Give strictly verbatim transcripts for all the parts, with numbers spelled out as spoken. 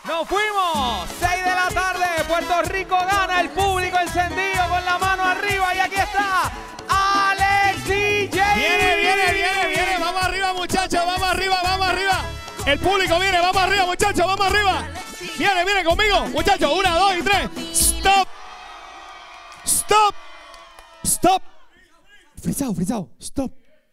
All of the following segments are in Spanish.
¡Nos fuimos! seis de la tarde, Puerto Rico gana, el público encendido con la mano arriba y aquí está Alex D J. Viene, viene, viene, viene, vamos arriba muchachos, vamos arriba, vamos arriba. El público viene, vamos arriba muchachos, vamos arriba. Viene, viene conmigo, muchachos, una, dos y tres. Stop. Stop. Stop. Frisado, frisado, stop.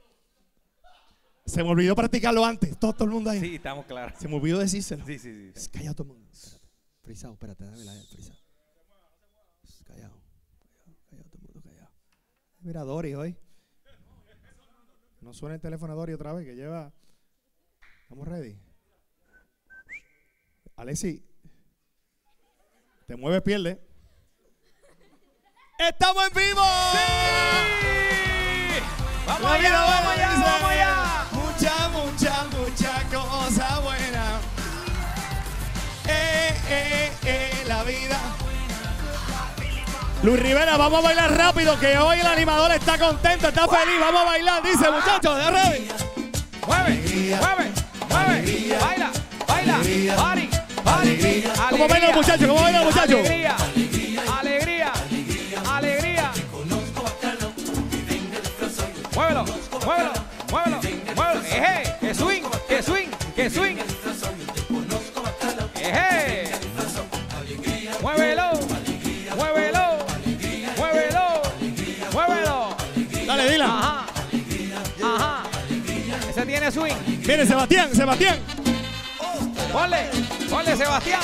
Se me olvidó practicarlo antes, todo, todo el mundo ahí. Sí, estamos claros. Se me olvidó decírselo. Sí, sí, sí. Callado todo el mundo. Frisado, espérate, dame la frisado. Callado, callado, callado, todo el mundo callado. Mira a Dori hoy. No suena el teléfono a Dori otra vez, que lleva... ¿Estamos ready? Alexi, te mueves, pierde. ¡Estamos en vivo! ¡Sí! ¡Vamos La allá, vida vamos allá, dice, vamos allá! Mucha, mucha, mucha cosa buena. Eh, eh, eh, la vida. Luis Rivera, vamos a bailar rápido, que hoy el animador está contento, está feliz. Vamos a bailar, dice, muchachos, de ready. ¡Mueve, mueve, mueve! ¡Baila, baila! ¡Party, party! ¿Cómo bailan los muchachos? ¿Cómo bailan los muchachos? ¡Alegría, alegría, alegría! ¡Muévelo, muévelo, muévelo, muévelo! ¡Eje! ¡Que swing, que swing, que swing! ¡Eje! ¡Muévelo, muévelo, muévelo, muévelo! Dale, dila. Ajá, ajá. Ese tiene swing. Viene Sebastián, Sebastián. Ponle, ponle, Sebastián.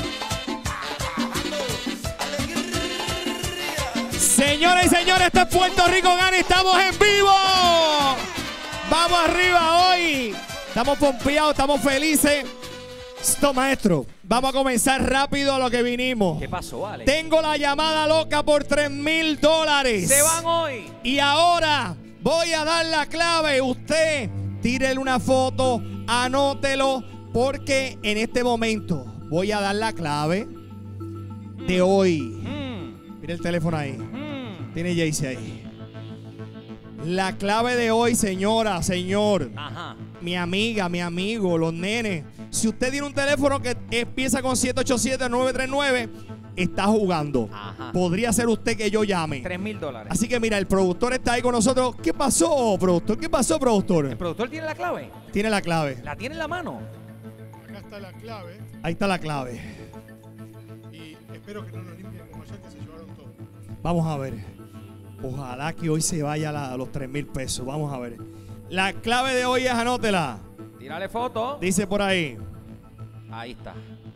Señoras y señores, este es Puerto Rico Gana, estamos en vivo. Vamos arriba hoy. Estamos pompeados, estamos felices. Esto, maestro, vamos a comenzar rápido a lo que vinimos. ¿Qué pasó, Alex? Tengo la llamada loca por tres mil dólares. Se van hoy. Y ahora voy a dar la clave. Usted tírele una foto, anótelo, porque en este momento voy a dar la clave de hoy. Mm, Mira el teléfono ahí. mm. Tiene Jaycee ahí. La clave de hoy, señora, señor, Ajá. mi amiga, mi amigo, los nenes. Si usted tiene un teléfono que empieza con siete ocho siete, nueve tres nueve, está jugando. Ajá. Podría ser usted que yo llame. Tres mil dólares. Así que mira, el productor está ahí con nosotros. ¿Qué pasó, productor? ¿Qué pasó, ¿El productor? productor tiene la clave? Tiene la clave. ¿La tiene en la mano? Acá está la clave Ahí está la clave. y espero que no nos limpien como ayer que se llevaron todo. Vamos a ver. Ojalá que hoy se vaya a, la- a los tres mil pesos. Vamos a ver. La clave de hoy es, anótela. Tírale foto. Dice por ahí. Ahí está.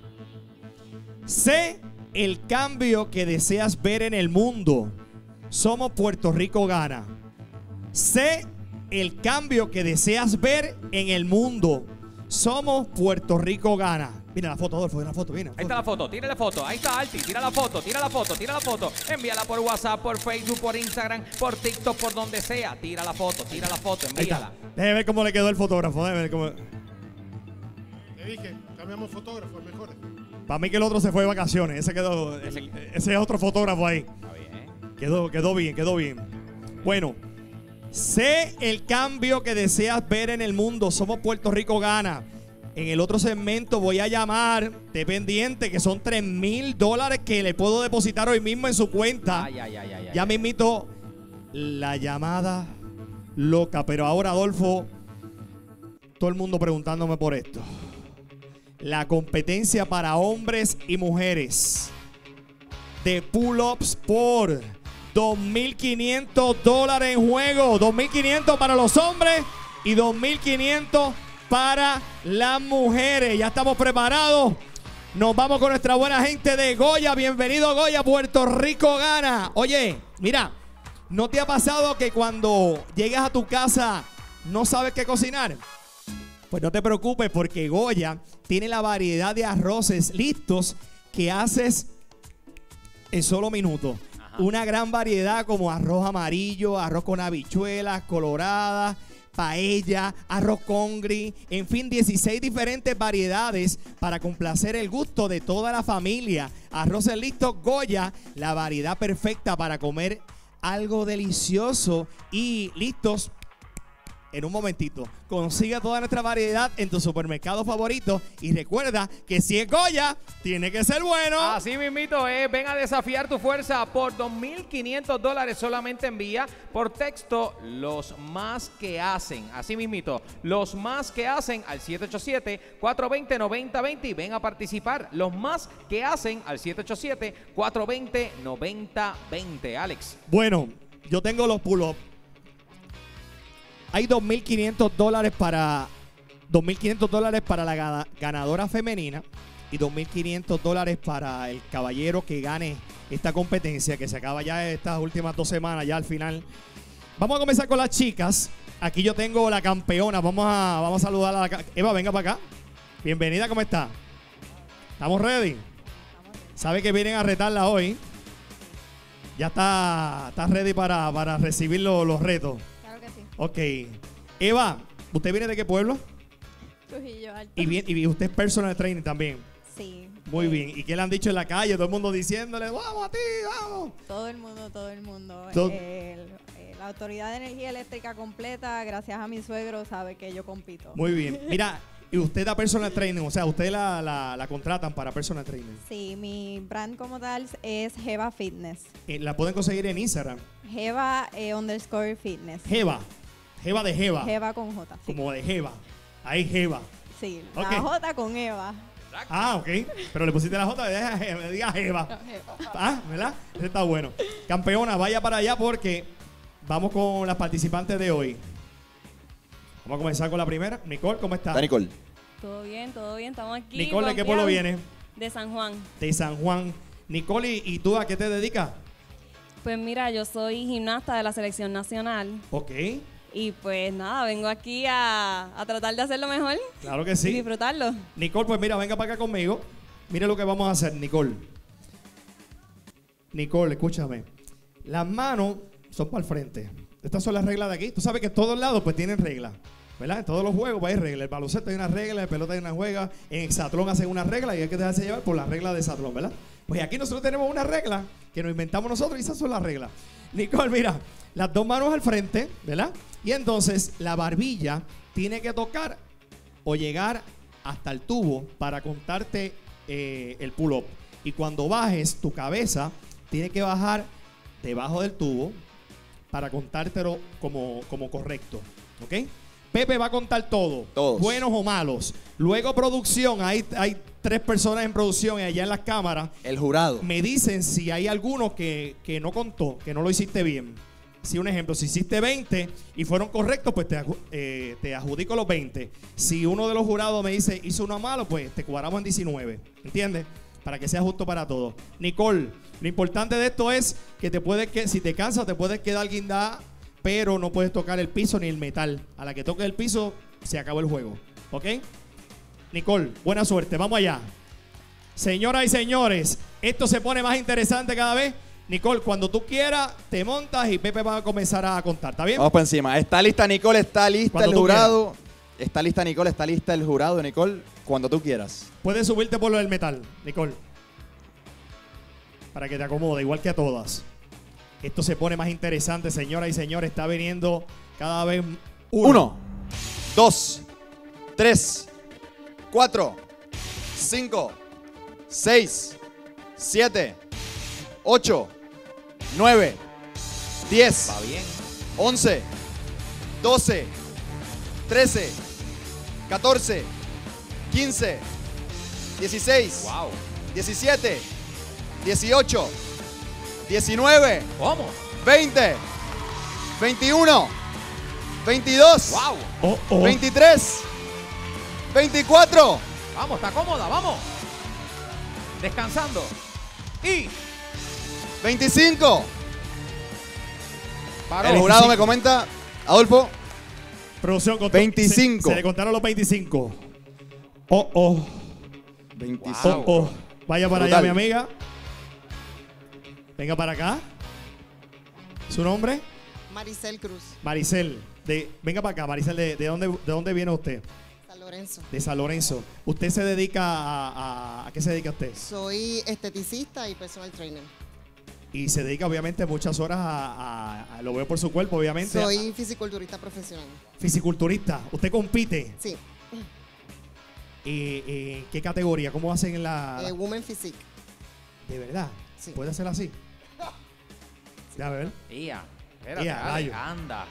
Sé el cambio que deseas ver en el mundo. Somos Puerto Rico Gana. Sé el cambio que deseas ver en el mundo. Somos Puerto Rico Gana. Mira la foto, Adolfo, mira la foto, mira. Ahí está la foto, tira la foto. Ahí está Alti, tira la foto, tira la foto, tira la foto. Envíala por WhatsApp, por Facebook, por Instagram, por TikTok, por donde sea. Tira la foto, tira la foto, Ahí envíala. está. Déjeme ver cómo le quedó el fotógrafo. Déjeme ver cómo... Te dije, cambiamos fotógrafos mejores. Para mí que el otro se fue de vacaciones. Ese quedó. Ese- el- ese es otro fotógrafo ahí. Está bien. Quedó, quedó bien, quedó bien. Bueno, sé el cambio que deseas ver en el mundo. Somos Puerto Rico Gana. En el otro segmento voy a llamar, esté pendiente, que son tres mil dólares que le puedo depositar hoy mismo en su cuenta. Ay, ay, ay, ay, Ya ay. me invito la llamada loca. Pero ahora, Adolfo, todo el mundo preguntándome por esto. La competencia para hombres y mujeres de pull-ups por dos mil quinientos dólares en juego. dos mil quinientos para los hombres y dos mil quinientos para las mujeres. Ya estamos preparados. Nos vamos con nuestra buena gente de Goya. Bienvenido, Goya. Puerto Rico Gana. Oye, mira, ¿no te ha pasado que cuando llegas a tu casa no sabes qué cocinar? Pues no te preocupes, porque Goya tiene la variedad de arroces listos que haces en solo minutos. Ajá. Una gran variedad como arroz amarillo, arroz con habichuelas coloradas, paella, arroz con gris, en fin, dieciséis diferentes variedades para complacer el gusto de toda la familia. Arroces listos Goya, la variedad perfecta para comer algo delicioso y listos en un momentito. Consigue toda nuestra variedad en tu supermercado favorito y recuerda que si es Goya, tiene que ser bueno. Así mismito es, ven a desafiar tu fuerza por dos mil quinientos dólares. Solamente envía por texto los más que hacen. Así mismito, los más que hacen al siete ocho siete, cuatro dos cero, nueve cero dos cero y ven a participar. Los más que hacen al siete ocho siete, cuatro dos cero, nueve cero dos cero. Alex. Bueno, yo tengo los pull-ups. Hay dos mil quinientos dólares para dos mil quinientos dólares para la gana- ganadora femenina y dos mil quinientos dólares para el caballero que gane esta competencia que se acaba ya estas últimas dos semanas, ya al final. Vamos a comenzar con las chicas. Aquí yo tengo la campeona. Vamos a, vamos a saludar a la... ca- Eva, venga para acá. Bienvenida, ¿cómo está? ¿Estamos ready? ¿Sabe que vienen a retarla hoy? Ya está, está ready para, para recibir lo- los retos. Claro que sí. Ok. Eva, ¿usted viene de qué pueblo? Trujillo Alto. Y, bien, y usted es personal trainer también. Sí. Muy eh, bien. ¿Y qué le han dicho en la calle? Todo el mundo diciéndole, vamos a ti, vamos. Todo el mundo, todo el mundo. Todo- Eh, el- eh, la Autoridad de Energía Eléctrica completa, gracias a mi suegro, sabe que yo compito. Muy bien. Mira, y usted da personal training, o sea, usted la, la, la contratan para personal training. Sí, mi brand como tal es Jeva Fitness. Eh, la pueden conseguir en Instagram. Jeva eh, underscore fitness. Jeva. Jeva de Jeva. Jeva con J. Sí, Como de Jeva. Ahí Jeva. sí Ok. la J con Eva. Ah, ok. Pero le pusiste la J, deja Je- me diga Jeva. Ah, ¿verdad? Eso está bueno. Campeona, vaya para allá porque vamos con las participantes de hoy. Vamos a comenzar con la primera. Nicole, ¿cómo está? Está Nicole. Todo bien, todo bien, estamos aquí. Nicole, ¿de qué pueblo pompeados. viene? De San Juan. De San Juan. Nicole, ¿y y tú a qué te dedicas? Pues mira, yo soy gimnasta de la selección nacional Ok, y pues nada, vengo aquí a, a tratar de hacerlo mejor claro que y sí. disfrutarlo. Nicole, pues mira, venga para acá conmigo. Mire lo que vamos a hacer, Nicole. Nicole, escúchame. Las manos son para el frente. Estas son las reglas de aquí. Tú sabes que en todos lados pues tienen reglas, ¿verdad? En todos los juegos pues, hay reglas. El baloncesto hay una regla, en pelota hay una juega, en hexatlón hacen una regla y hay que dejarse llevar por las reglas de hexatlón, ¿verdad? Pues aquí nosotros tenemos una regla que nos inventamos nosotros y esas son las reglas. Nicole, mira, las dos manos al frente, ¿verdad? Y entonces la barbilla tiene que tocar o llegar hasta el tubo para contarte eh, el pull-up. Y cuando bajes, tu cabeza tiene que bajar debajo del tubo para contártelo como, como correcto. ¿Ok? Pepe va a contar todo. Todos. Buenos o malos. Luego producción, hay, hay tres personas en producción y allá en las cámaras. El jurado. Me dicen si hay alguno que, que no contó, que no lo hiciste bien. Si un ejemplo, si hiciste veinte y fueron correctos, pues te, aju- eh, te adjudico los veinte. Si uno de los jurados me dice hizo uno malo, pues te cuadramos en diecinueve. ¿Entiendes? Para que sea justo para todos. Nicole, lo importante de esto es que te puedes que si te cansas te puedes quedar guindada, pero no puedes tocar el piso ni el metal. A la que toques el piso, se acabó el juego. ¿Ok? Nicole, buena suerte. Vamos allá. Señoras y señores, esto se pone más interesante cada vez. Nicole, cuando tú quieras, te montas y Pepe va a comenzar a contar. ¿Está bien? Vamos por encima. Está lista Nicole, está lista Cuando el tú jurado. Está lista Nicole, está lista el jurado, Nicole. Cuando tú quieras. Puedes subirte por lo del metal, Nicole. Para que te acomode, igual que a todas. Esto se pone más interesante, señoras y señores. Está viniendo cada vez uno. Uno, dos, tres, cuatro, cinco, seis, siete, ocho, nueve, diez, Va bien. once, doce, trece, catorce, quince, dieciséis, Wow. diecisiete, dieciocho, diecinueve, ¿Cómo? veinte, veintiuno, veintidós, Wow. Oh, oh. veintitrés, veinticuatro, Vamos, está cómoda, vamos. Descansando. Y veinticinco. paró. El jurado me comenta, Adolfo, Producción, contó- veinticinco. Se, se le contaron los veinticinco. Oh, oh. veinticinco. Oh, oh. Vaya para Brutal. allá, mi amiga. Venga para acá. ¿Su nombre? Maricel Cruz, Maricel. De, venga para acá, Maricel. ¿De, de dónde, ¿De dónde viene usted? San Lorenzo. De San Lorenzo. ¿Usted se dedica a, a, a qué se dedica usted? Soy esteticista y personal trainer. y se dedica obviamente muchas horas a, a- a- lo veo por su cuerpo, obviamente. Soy fisiculturista profesional. Fisiculturista. ¿Usted compite? Sí. Eh, eh, ¿Qué categoría? ¿Cómo hacen en la...? Eh, Women Physique. ¿De verdad? Sí. ¿Puede hacer así? Ya ver. Ia, espérate, Ia, dale, rayo. anda.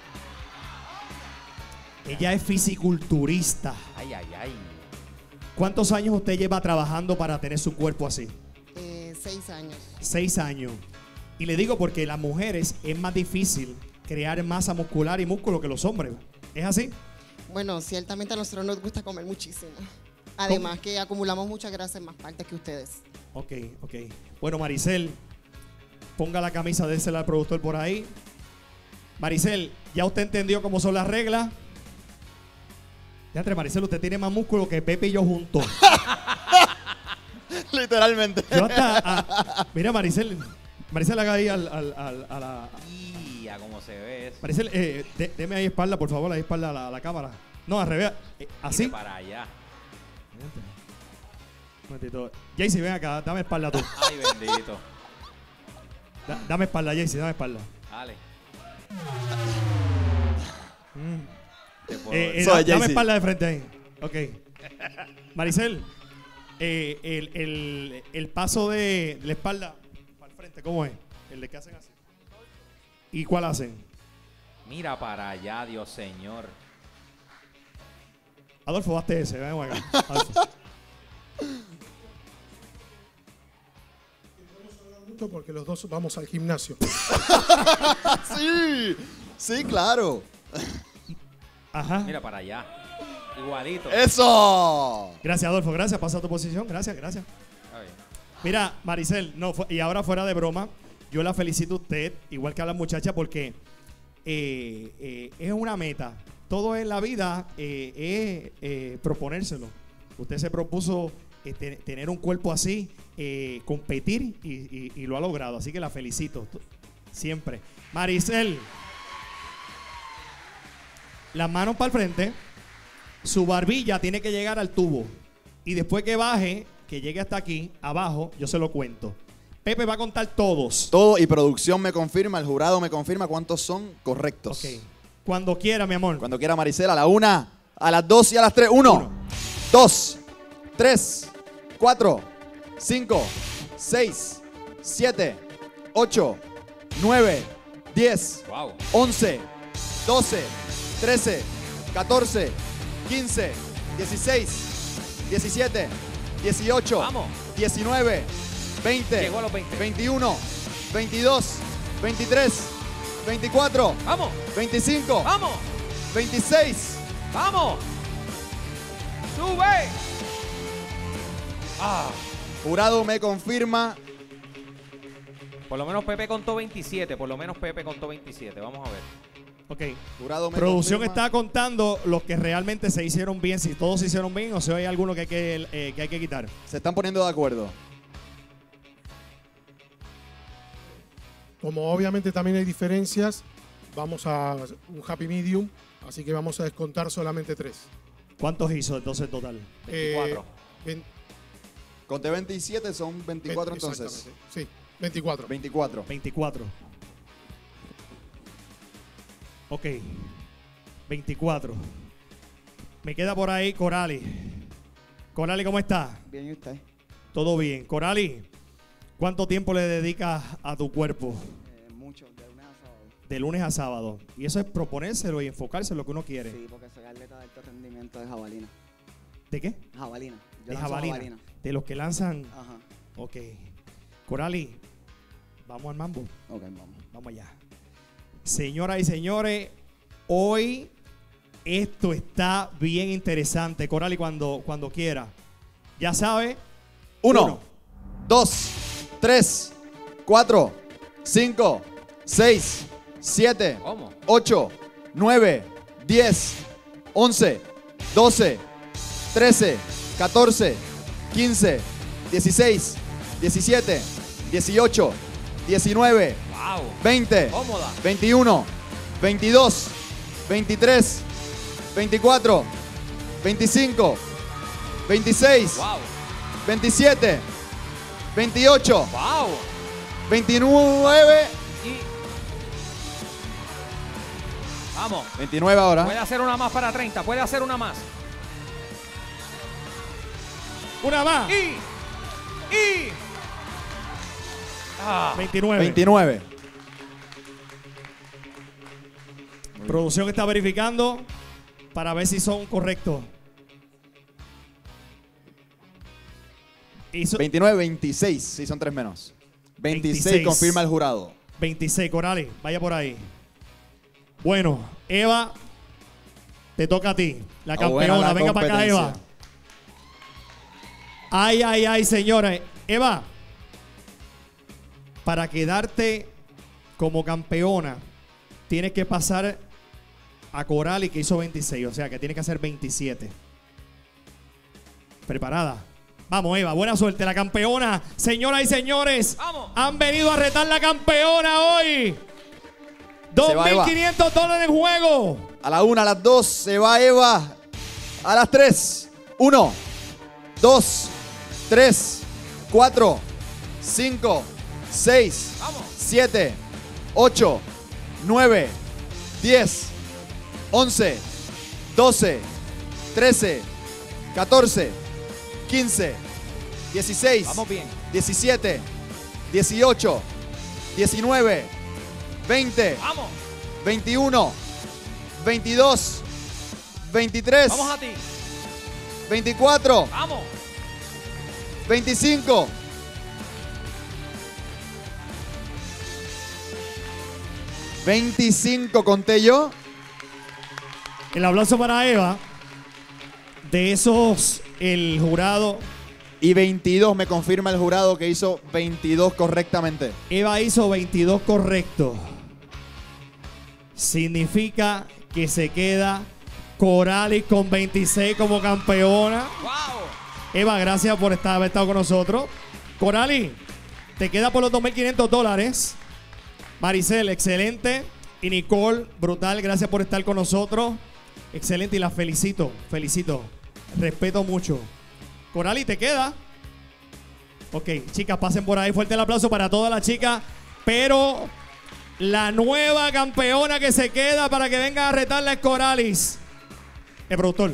Ella es fisiculturista. Ay, ay, ay. ¿Cuántos años usted lleva trabajando para tener su cuerpo así? Eh, seis años. Seis años. Y le digo porque las mujeres es más difícil crear masa muscular y músculo que los hombres. ¿Es así? Bueno, ciertamente a nosotros nos gusta comer muchísimo. Además que acumulamos mucha grasa en más partes que ustedes. Ok, ok. Bueno, Maricel, ponga la camisa, désela al productor por ahí. Maricel, ¿ya usted entendió cómo son las reglas? Ya entre Maricel, usted tiene más músculo que Pepe y yo juntos. Literalmente. Yo hasta... a- mira, Maricel, Maricel haga ahí al, al- al- a la... Ia, cómo se ve eso. Maricel, eh, de- deme ahí espalda, por favor, ahí espalda a la, a la cámara. No, al revés. eh, así. Mire para allá. Un momentito. Jaycee, ven acá, dame espalda tú. Ay, bendito. Da- dame espalda, Jaycee, dame espalda. Dale. Mm. Te puedo Eh, eh, decir. da- Soy dame Jaycee. espalda de frente ahí. Ok. Maricel, eh, el, el- el paso de la espalda para el frente, ¿cómo es? El de que hacen así. ¿Y cuál hacen? Mira para allá, Dios señor. Adolfo, hazte ese. Ven acá. Adolfo. Mucho porque los dos vamos al gimnasio. Sí, sí, claro. Ajá. Mira para allá. Igualito. Eso. Gracias, Adolfo. Gracias. Pasa a tu posición. Gracias, gracias. Ay. Mira, Maricel, no, fu- y ahora fuera de broma, yo la felicito a usted, igual que a la muchacha, porque eh, eh, es una meta. Todo en la vida eh, es eh, proponérselo. Usted se propuso eh, te- tener un cuerpo así, eh, competir y, y- y lo ha logrado. Así que la felicito t- siempre. Maricel, las manos para el frente, su barbilla tiene que llegar al tubo. Y después que baje, que llegue hasta aquí, abajo, yo se lo cuento. Pepe va a contar todos. Todo y producción me confirma, el jurado me confirma cuántos son correctos. Ok. Cuando quiera, mi amor. Cuando quiera Maricela, a la una, a las dos y a las tres. Uno, Uno. dos, tres, cuatro, cinco, seis, siete, ocho, nueve, diez, Wow. once, doce, trece, catorce, quince, dieciséis, diecisiete, dieciocho, Vamos. diecinueve, veinte, Llegó a los veinte. veintiuno, veintidós, veintitrés, veinticuatro, Vamos. veinticinco, Vamos. veintiséis. Vamos. Sube. Ah. Jurado me confirma. Por lo menos Pepe contó veintisiete. Por lo menos Pepe contó veintisiete. Vamos a ver. Ok. Jurado me Producción confirma. está contando los que realmente se hicieron bien, si todos se hicieron bien o si hay alguno que hay que, eh, que hay que quitar. Se están poniendo de acuerdo. Como obviamente también hay diferencias, vamos a un happy medium, así que vamos a descontar solamente tres. ¿Cuántos hizo entonces total? veinticuatro. Eh, ven- Conté veintisiete, son veinticuatro ve- entonces. exactamente. Sí, veinticuatro. veinticuatro. veinticuatro. Ok. veinticuatro. Me queda por ahí Corali. Corali, ¿cómo está? Bien, ¿y usted? Todo bien. Corali, ¿cuánto tiempo le dedicas a tu cuerpo? Eh, mucho, de lunes a sábado. De lunes a sábado. Y eso es proponérselo y enfocarse en lo que uno quiere. Sí, porque soy atleta de alto rendimiento de jabalina. ¿De qué? Jabalina. Yo De lanzo jabalina. De los que lanzan. Ajá. Ok. Corali, vamos al mambo. Ok, vamos. Vamos allá. Señoras y señores, hoy esto está bien interesante. Corali, cuando, cuando quiera. Ya sabe. Uno, Uno. dos, tres, cuatro, cinco, seis, siete, ¿Cómo? ocho, nueve, diez, once, doce, trece, catorce, quince, dieciséis, diecisiete, dieciocho, diecinueve, Wow. veinte, Cómoda. veintiuno, veintidós, veintitrés, veinticuatro, veinticinco, veintiséis, Wow. veintisiete, veintiocho, Wow. veintinueve. Y... Vamos. veintinueve ahora. Puede hacer una más para treinta. Puede hacer una más. Una más. Y... Y... Ah. veintinueve. veintinueve. Producción está verificando para ver si son correctos. Hizo veintinueve, veintiséis. Sí, son tres menos. veintiséis, veintiséis. confirma el jurado. veintiséis, Corali, vaya por ahí. Bueno, Eva, te toca a ti, la Ah, campeona. buena la Venga para acá, competencia. Eva. Ay, ay, ay, señora. Eva, para quedarte como campeona, tienes que pasar a Corali, que hizo veintiséis, o sea que tienes que hacer veintisiete. ¿Preparada? Vamos, Eva, buena suerte. La campeona, señoras y señores, Vamos. han venido a retar la campeona hoy. dos va, mil Eva. quinientos dólares en juego. A la una, a las dos, se va Eva. A las tres. Uno, dos, tres, cuatro, cinco, seis, Vamos. siete, ocho, nueve, diez, once, doce, trece, catorce, quince, dieciséis, Vamos bien. diecisiete, dieciocho, diecinueve, veinte, Vamos. veintiuno, veintidós, veintitrés, Vamos a ti. veinticuatro, Vamos. veinticinco, veinticinco conté yo. El aplauso para Eva. De esos, el jurado, Y veintidós me confirma el jurado que hizo veintidós correctamente. Eva hizo veintidós correctos. Significa que se queda Corali con veintiséis como campeona. Wow. Eva, gracias por estar, haber estado con nosotros. Corali, te queda por los dos mil quinientos dólares. Maricel, excelente. Y Nicole, brutal, gracias por estar con nosotros. Excelente y la felicito, felicito. Respeto mucho. Corali, ¿te queda? Ok, chicas, pasen por ahí. Fuerte el aplauso para todas las chicas. Pero la nueva campeona que se queda para que venga a retarla es Coralis. El productor.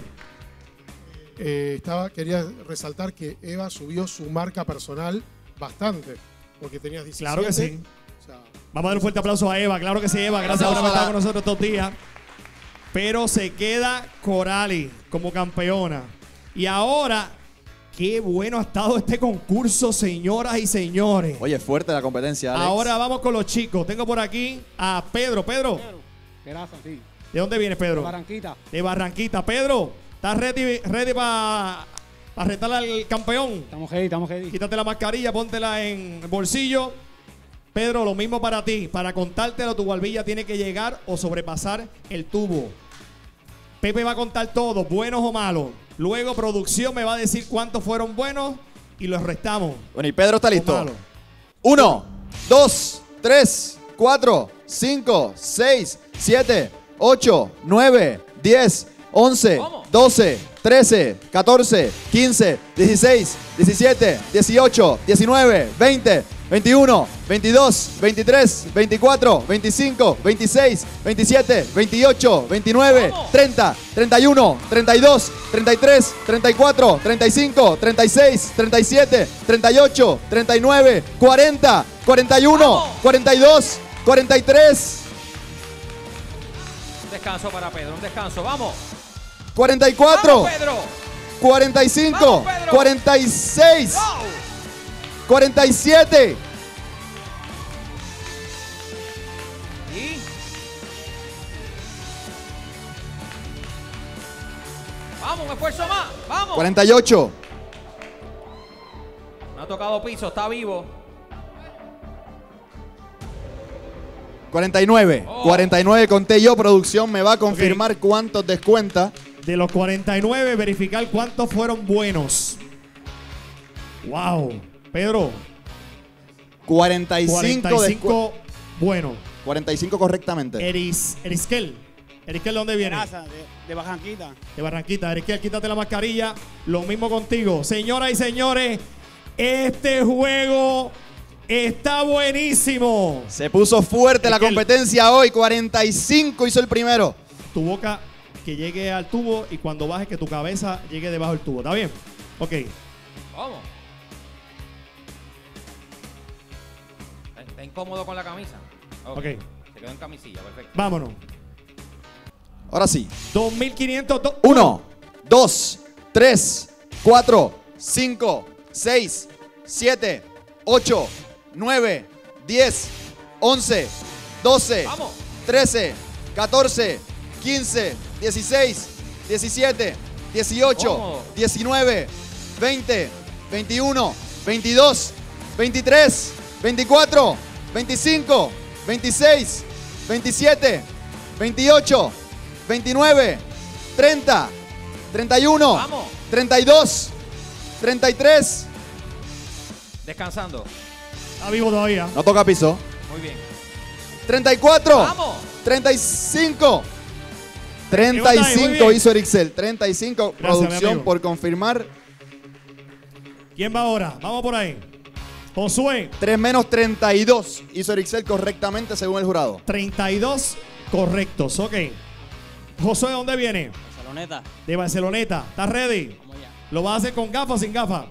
Eh, estaba, quería resaltar que Eva subió su marca personal bastante, porque tenías diecisiete. Claro que sí. O sea, Vamos a dar un fuerte aplauso a Eva. Claro que sí, Eva. Gracias por haber Aplauso a estado la- con nosotros estos días. Pero se queda Corali como campeona. Y ahora, qué bueno ha estado este concurso, señoras y señores. Oye, fuerte la competencia, Alex. Ahora vamos con los chicos. Tengo por aquí a Pedro. Pedro, Gracias, sí. ¿de dónde vienes, Pedro? Barranquita. De Barranquita. Pedro, ¿estás ready, ready para retar al campeón? Estamos ready, estamos ready. Quítate la mascarilla, póntela en el bolsillo. Pedro, lo mismo para ti. Para contártelo, tu barbilla tiene que llegar o sobrepasar el tubo. Pepe va a contar todo, buenos o malos. Luego producción me va a decir cuántos fueron buenos y los restamos. Bueno, y Pedro está o listo. malos. Uno, dos, tres, cuatro, cinco, seis, siete, ocho, nueve, diez, once, ¿Cómo? doce, trece, catorce, quince, dieciséis, diecisiete, dieciocho, diecinueve, veinte, veintiuno, veintidós, veintitrés, veinticuatro, veinticinco, veintiséis, veintisiete, veintiocho, veintinueve, ¿Cómo? treinta, treinta y uno, treinta y dos, treinta y tres, treinta y cuatro, treinta y cinco, treinta y seis, treinta y siete, treinta y ocho, treinta y nueve, cuarenta, cuarenta y uno, ¡Vamos! cuarenta y dos, cuarenta y tres, Un descanso para Pedro, un descanso. Vamos. cuarenta y cuatro, Vamos, Pedro. cuarenta y cinco, ¡Vamos, Pedro! cuarenta y seis, Wow. cuarenta y siete, Y vamos, un esfuerzo más. Vamos. cuarenta y ocho, No ha tocado piso, está vivo. cuarenta y nueve, Oh. cuarenta y nueve conté yo. Producción me va a confirmar cuántos descuenta. De los cuarenta y nueve, verificar cuántos fueron buenos. Wow. Pedro, cuarenta y cinco, cuarenta y descu- cinco buenos. cuarenta y cinco correctamente. Eris, Eriskel. Eriskel, ¿de dónde viene? Gracias, de, de Barranquita. De Barranquita. Eriskel, quítate la mascarilla. Lo mismo contigo. Señoras y señores, este juego Está buenísimo. Se puso fuerte Es la que el- competencia hoy. cuarenta y cinco hizo el primero. Tu boca que llegue al tubo y cuando bajes que tu cabeza llegue debajo del tubo. ¿Está bien? Ok. Vamos. ¿Está- ¿Está incómodo con la camisa? Ok. Se quedó en camisilla, perfecto. Vámonos. Ahora sí. dos mil quinientos. do- uno, dos, tres, cuatro, cinco, seis, siete, ocho, nueve, diez, once, doce, Vamos. trece, catorce, quince, dieciséis, diecisiete, dieciocho, Cómodo. diecinueve, veinte, veintiuno, veintidós, veintitrés, veinticuatro, veinticinco, veintiséis, veintisiete, veintiocho, veintinueve, treinta, treinta y uno, Vamos. treinta y dos, treinta y tres. Descansando. Está vivo todavía. No toca piso. Muy bien. treinta y cuatro. Vamos. treinta y cinco. Levanta ahí, muy treinta y cinco bien. hizo Erixel. treinta y cinco. Gracias, mi Producción amigo. por confirmar. ¿Quién va ahora? Vamos por ahí. Josué, tres menos treinta y dos hizo Erixel correctamente según el jurado. treinta y dos correctos. Ok. Josué, ¿dónde viene? Saloneta. De Barceloneta. ¿Estás ready? Vamos allá. ¿Lo vas a hacer con gafas o sin gafas?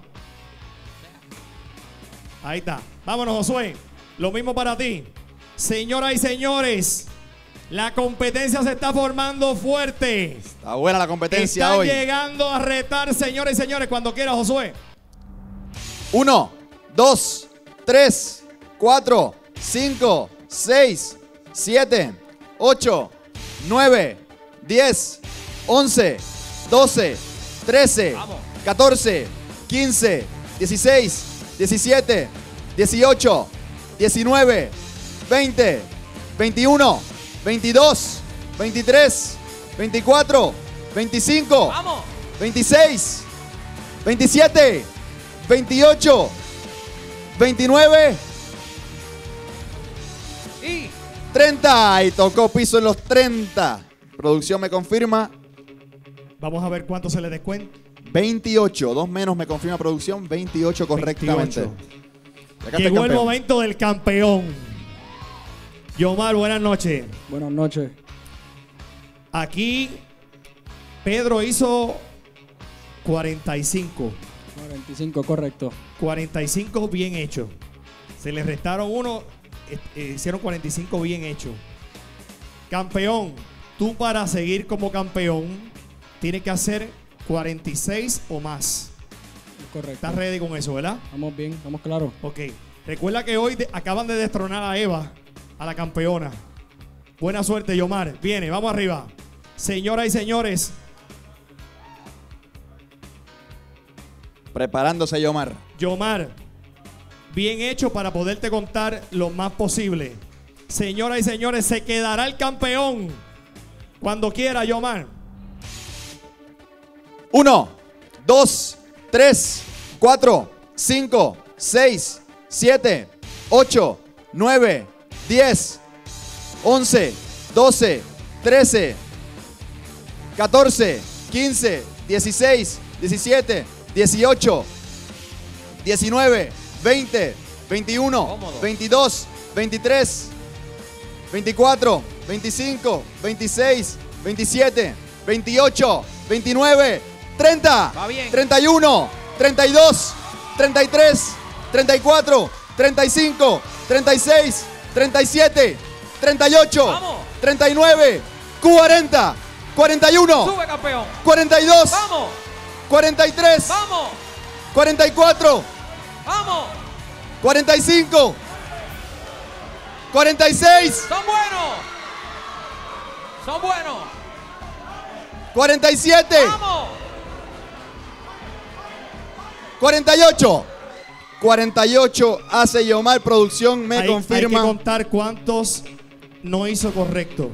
Ahí está. Vámonos, Josué. Lo mismo para ti. Señoras y señores, la competencia se está formando fuerte. Está buena la competencia Están hoy. llegando a retar, señores y señores, cuando quiera, Josué. uno, dos, tres, cuatro, cinco, seis, siete, ocho, nueve, diez, once, doce, trece, Vamos. catorce, quince, dieciséis, diecisiete, dieciocho, diecinueve, veinte, veintiuno, veintidós, veintitrés, veinticuatro, veinticinco, Vamos. veintiséis, veintisiete, veintiocho, veintinueve, Y treinta. Y tocó piso en los treinta. Producción me confirma. Vamos a ver cuánto se le descuenta. veintiocho. Dos menos me confirma producción. veintiocho correctamente. veintiocho. Y acá está Llegó el campeón. momento del campeón. Yomar, buenas noches. Buenas noches. Aquí Pedro hizo cuarenta y cinco. cuarenta y cinco, correcto. cuarenta y cinco bien hecho. Se le restaron uno, eh, eh, hicieron cuarenta y cinco bien hecho. Campeón, tú para seguir como campeón tienes que hacer cuarenta y seis o más. Correcto. ¿Estás ready con eso, verdad? Vamos bien, vamos claro. Ok. Recuerda que hoy de- acaban de destronar a Eva, a la campeona. Buena suerte, Yomar. Viene, vamos arriba. Señoras y señores, Preparándose Yomar. Yomar, bien hecho para poderte contar lo más posible. Señoras y señores, se quedará el campeón cuando quiera, Yomar. uno, dos, tres, cuatro, cinco, seis, siete, ocho, nueve, diez, once, doce, trece, catorce, quince, dieciséis, diecisiete, dieciocho, diecinueve, veinte, veintiuno, Cómodo. veintidós, veintitrés, veinticuatro, veinticinco, veintiséis, veintisiete, veintiocho, veintinueve, treinta, Va bien. treinta y uno, treinta y dos, treinta y tres, treinta y cuatro, treinta y cinco, treinta y seis, treinta y siete, treinta y ocho, Vamos. treinta y nueve, cuarenta, cuarenta y uno, sube, campeón. cuarenta y dos, Vamos. cuarenta y tres, Vamos. cuarenta y cuatro, Vamos. cuarenta y cinco, cuarenta y seis, Son buenos. Son buenos. cuarenta y siete, Vamos. cuarenta y ocho. cuarenta y ocho hace Yomar. Producción me hay, hay confirma. que contar cuántos no hizo correcto.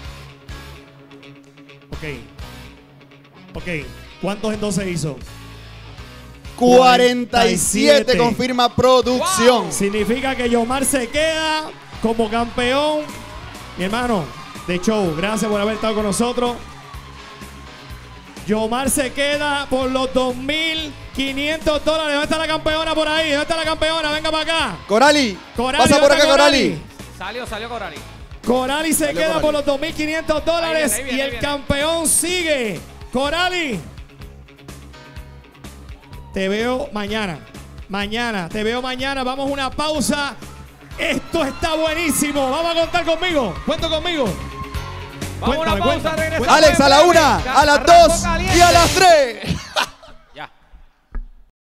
Ok. Ok. ¿Cuántos entonces hizo? cuarenta y siete cuarenta y siete. confirma producción. Wow. Significa que Yomar se queda como campeón. Mi hermano, de show, gracias por haber estado con nosotros. Yomar se queda por los dos mil quinientos dólares. ¿Dónde está la campeona por ahí? ¿Dónde está la campeona? Venga para acá. Corali. Corali, Pasa por ¿dónde acá, está Corali. Salió, salió Corali. Corali se Salió queda Corali. por los dos mil quinientos dólares Ahí viene, ahí viene, y ahí el viene. campeón sigue. Corali. Te veo mañana. Mañana, te veo mañana. Vamos a una pausa. Esto está buenísimo. Vamos a contar conmigo. Cuento conmigo. Vamos a una Cuéntame, pausa, cuéntame. regresamos. Alex, a la en breve. una, Ya a las arrancó dos caliente. y a las tres.